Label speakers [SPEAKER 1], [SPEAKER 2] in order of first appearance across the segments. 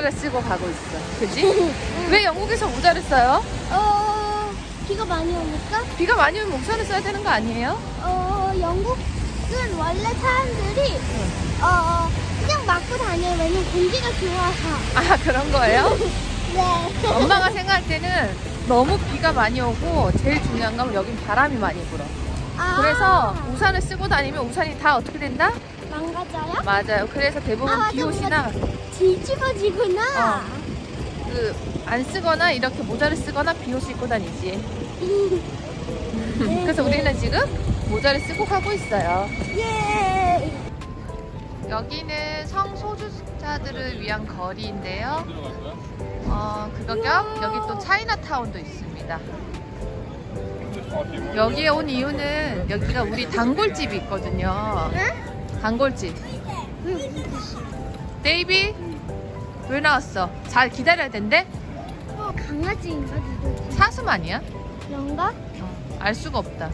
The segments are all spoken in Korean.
[SPEAKER 1] 모자를 쓰고 가고 있어. 그지? 왜 영국에서 모자를 써요?
[SPEAKER 2] 비가 많이 오니까?
[SPEAKER 1] 비가 많이 오면 우산을 써야 되는 거 아니에요?
[SPEAKER 2] 영국은 원래 사람들이 그냥 맞고 다녀요. 왜냐면 공기가 좋아서.
[SPEAKER 1] 아, 그런 거예요?
[SPEAKER 2] 네.
[SPEAKER 1] 엄마가 생각할 때는 너무 비가 많이 오고 제일 중요한 건 여긴 바람이 많이 불어. 그래서 우산을 쓰고 다니면 우산이 다 어떻게 된다?
[SPEAKER 2] 망가져요?
[SPEAKER 1] 맞아요. 그래서 대부분 비옷이나
[SPEAKER 2] 뒤집어지구나.
[SPEAKER 1] 안 쓰거나 이렇게 모자를 쓰거나 비옷을 입고 다니지. 그래서 우리는 지금 모자를 쓰고 가고 있어요.
[SPEAKER 2] 예.
[SPEAKER 1] 여기는 성소수자들을 위한 거리인데요. 그거 겸 여기 또 차이나타운도 있습니다. 여기에 온 이유는 여기가 우리 단골집이 있거든요. 단골집. 데이비? 왜 나왔어? 잘 기다려야 된대?
[SPEAKER 2] 강아지인가 누구지?
[SPEAKER 1] 사슴 아니야?
[SPEAKER 2] 그런가?
[SPEAKER 1] 알 수가 없다.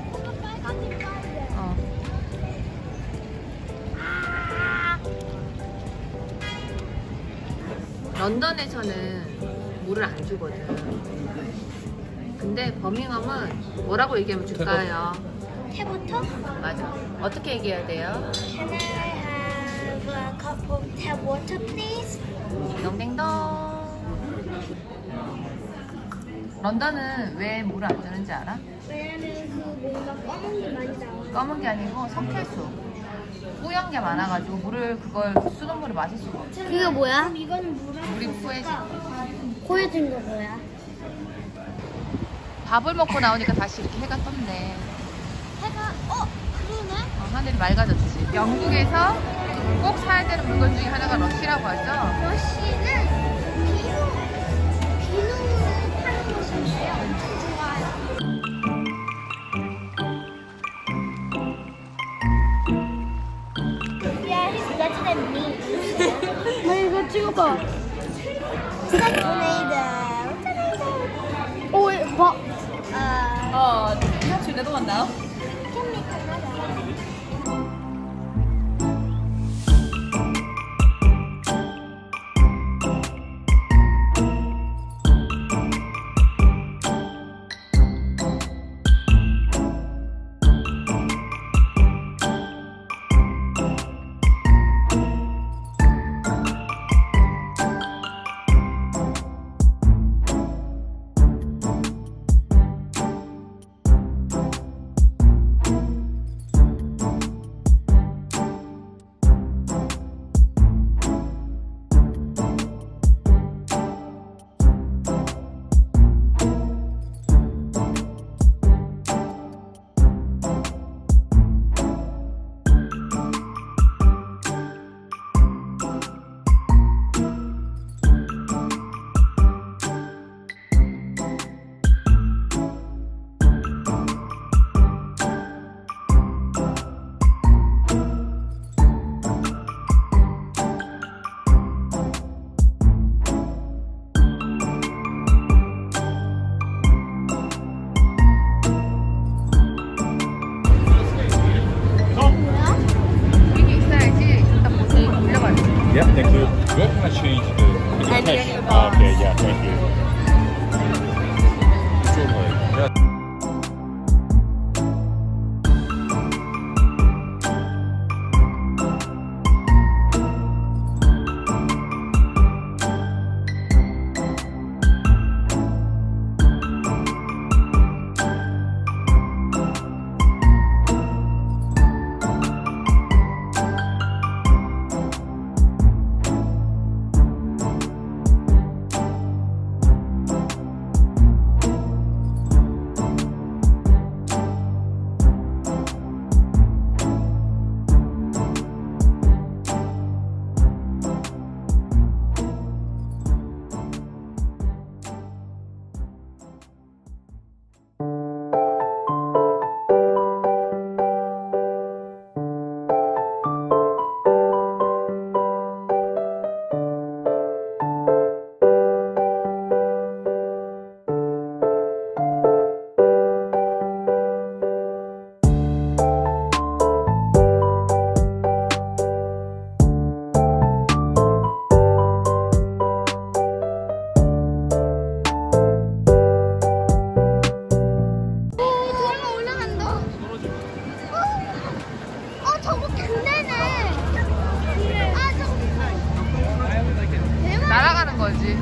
[SPEAKER 1] 런던에서는 물을 안 주거든. 근데 버밍엄은 뭐라고 얘기하면 줄까요?
[SPEAKER 2] 테부터?
[SPEAKER 1] 맞아. 어떻게 얘기해야 돼요?
[SPEAKER 2] Can I have a cup of tap water, please?
[SPEAKER 1] 딩동댕동. 런던은 왜 물을 안 주는지 알아?
[SPEAKER 2] 왜냐면 뭔가 검은 게 많이 나와.
[SPEAKER 1] 검은 게 아니고 석회수. 뿌연 게 많아가지고 그걸 수돗물을 마실 수가 없어.
[SPEAKER 2] 그게 뭐야? 이거는
[SPEAKER 1] 물이 뿌얘지.
[SPEAKER 2] 고여진 거 뭐야?
[SPEAKER 1] 밥을 먹고 나오니까 다시 이렇게 해가 떴네.
[SPEAKER 2] 해가 그러네?
[SPEAKER 1] 하늘이 맑아졌지. 영국에서 꼭 사야 되는 물건 중에 하나가 러쉬라고 하죠.
[SPEAKER 2] 러쉬는 비누를 파는 곳인데요. 엄청 좋아요. Yeah, he's better than me. 나 이거 찍어봐. Stop tornado. Oh, wait, what?
[SPEAKER 1] you have to another one now.
[SPEAKER 2] Can make another.
[SPEAKER 3] Yeah, thank you. Where can I change the cash? Okay, yeah, thank you.
[SPEAKER 1] 달라는 거지.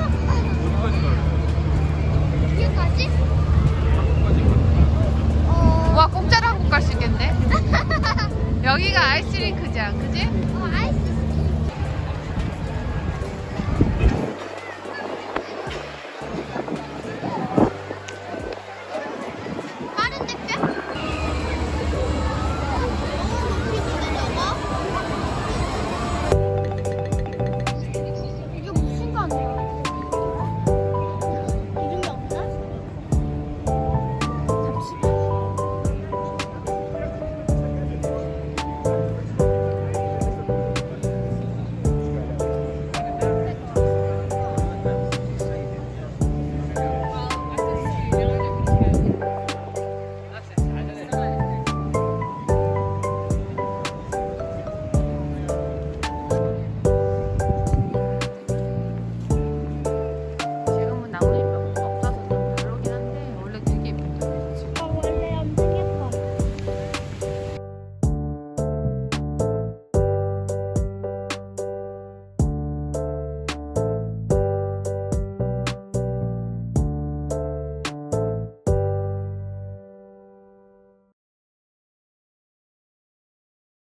[SPEAKER 2] 여기까지?
[SPEAKER 1] 와, 공짜로 한국 갈 수 있겠네. 여기가 아이스링크장, 그지?
[SPEAKER 2] 아이스